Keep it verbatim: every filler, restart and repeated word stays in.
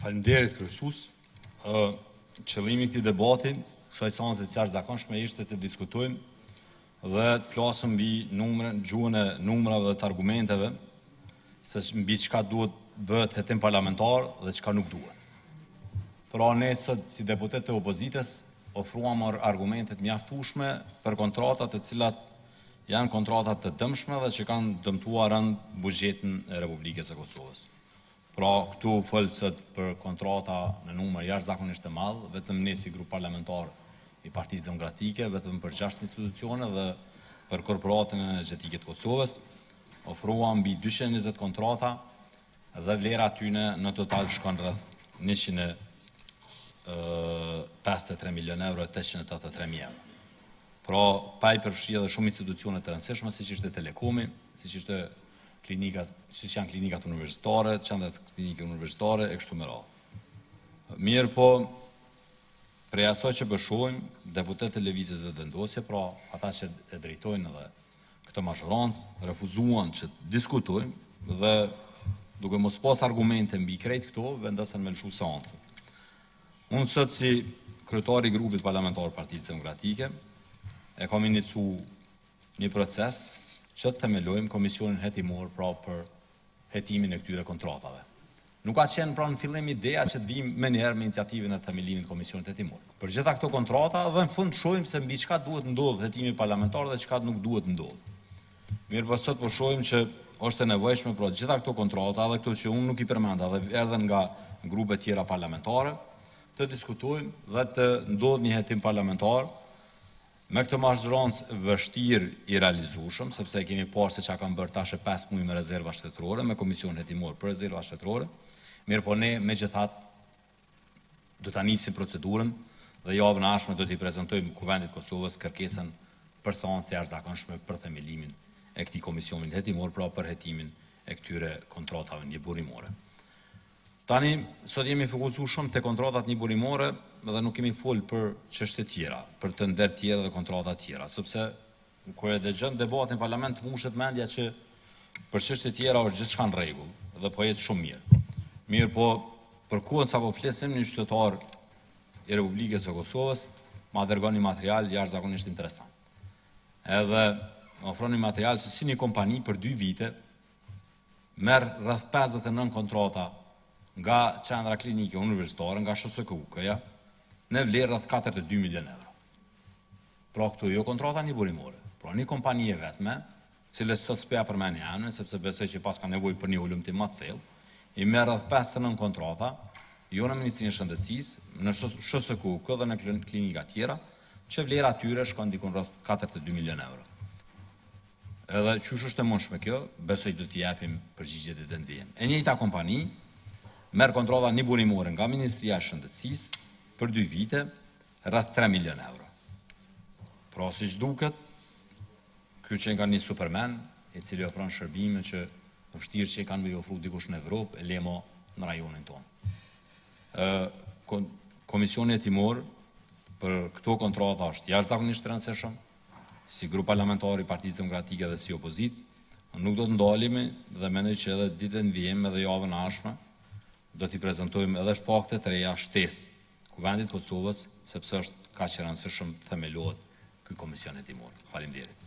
Faleminderit kryesues. Ë qëllimi i këtij debati, kësaj seance të jashtëzakonshme ishte të diskutojmë dhe të flasim mbi numrin, gjuhën e numrave dhe të argumenteve, se mbi çka duhet bëhet hetim parlamentar dhe çka nuk duhet. Pra ne sot si deputet të opozitës ofruam argumente të mjaftueshme për kontratat të cilat janë kontratat të dëmshme dhe që kanë dëmtuar rënd buxhetin e Republikës së Kosovës. Pra, këtu folë sot për kontrata në numër jashtëzakonisht të madh, vetëm ne si grup parlamentar i Partisë Demokratike, vetëm për gjashtë institucione dhe për Korporatën Energjetike të Kosovës, ofruam mbi dyqind e njëzet kontrata dhe vlera tyne në total shkon rreth njëqind e pesëdhjetë e tre milion euro e tetëqind e tetëdhjetë e tre mijë euro. Pra, pa i përfshirë edhe shumë institucione të rëndësishme, siç ishte Telekomi, siç ishte klinikat, siç janë klinikat universitare, qendrat klinike universitare e kështu me radhë. Mirë po, prej asaj që bëshojmë, deputetët e lëvizjes vetëvendosje, pra ata që e drejtojnë edhe këtë mazhorancë, refuzuan që të diskutojmë dhe duke mos pas argumente mbi krejt këto, vendosën me lëshu seancën. Unë sot si kryetari i grupit parlamentar Partisë Demokratike e kam inicu një proces që të themelojmë komisionin hetimor pra për hetimin e këtyre kontratave. Nuk ka qenë pra në fillim ideja që të vim me njerë me iniciativën e themelimit të komisionit hetimor. Për gjitha këto kontrata dhe në fund shojmë se mbi çka duhet ndodhë hetimi parlamentar dhe çka nuk duhet ndodhë. Mirë po sot po shojmë që është e nevojshme pra gjitha këto kontrata dhe këto që unë nuk i përmenda dhe erdhen nga grupe tjera parlamentare, të diskutojmë dhe të ndodhë një hetim parlamentar me këtë mazhorancë vështirë i realizueshëm, sepse kemi parë se çka kanë bërë tash e pesë muaj me rezerva shtetërore, me komisionin hetimor për rezerva shtetërore. Mirë po ne megjithatë do ta nisim procedurën dhe javën e ardhshme do t'i prezantojmë Kuvendit të Kosovës kërkesën për seancë të jashtëzakonshme për themelimin e këtij komisioni hetimor, pra për hetimin e këtyre kontratave njëburimore. Tani, sot jemi fokusuar shumë te kontratat njëburimore dhe nuk kemi folë për çështje tjera, për të nder tjera dhe kontrata tjera, sepse kur e dëgjon debatin në parlament mushet mendja që për çështje tjera është gjithçka në rregull dhe po jetë shumë mirë. Mirë po, për kohën sa po flesim, një qytetar i Republikës së Kosovës ma dërgon një material jashtëzakonisht interesant. Edhe ofron një material se si një kompani për dy vite merr rreth pesëdhjetë e nëntë kontrata nga qendra klinike universitare, nga S S K U-ja, në vlerë rreth katërdhjetë e dy milion euro. Pra këtu jo kontrata njëburimore, pra një kompani e vetme, cilës sot s'peja përmend emrin, sepse besoj që pas ka nevojë për një ulëmtim më të thellë, i merr rreth pesëdhjetë e nëntë kontrata, jo në Ministrinë e Shëndetësisë, në S S K U dhe në klinika tjera, që vlera atyre shkon diku rreth katërdhjetë e dy milion euro. Edhe qysh është e mundshme kjo, besoj do t'i japim përgjigjet e ndjenjë. E njëjta kompani merr kontrata njëburimore nga Ministria e Shëndetësisë për dy vite rreth tre milion euro. Pra siç duket, ky që nga një superman, i cili ofron shërbime që vështirë që i kanë me i ofru dikush në Evropë, e lemo në rajonin tonë. Komisioni hetimor për këto kontrata është jashtëzakonisht rëndësishëm, si grup parlamentar i Partisë Demokratike dhe si opozit, nuk do të ndalemi dhe mendoj që edhe ditën vijim edhe javën e ardhshme do t'i prezantojmë edhe fakte të reja shtesë Kuvendit të Kosovës, sepse është kaq e rëndësishëm themelohet ky komision hetimor. Faleminderit.